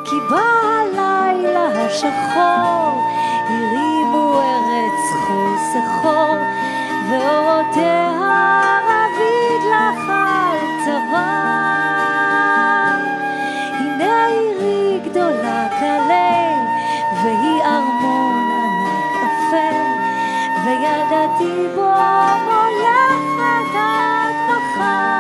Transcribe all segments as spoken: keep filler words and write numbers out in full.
כי בלילה השחור הרימו ארץ חור סחור ואורותיה רביד לך על צוואר. הנה עירי גדולה כליל והיא ארמון ענק אפל וילדתי בו מולכת עד מחר.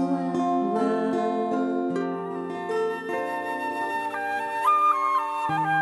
Well.